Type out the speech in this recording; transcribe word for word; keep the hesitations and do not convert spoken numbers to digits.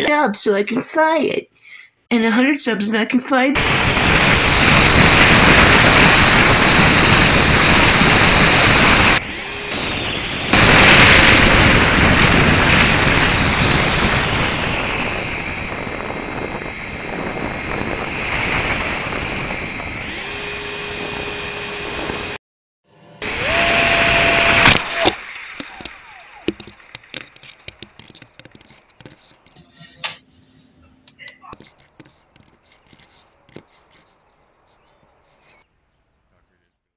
subs so I can fly it. And a hundred subs and I can fly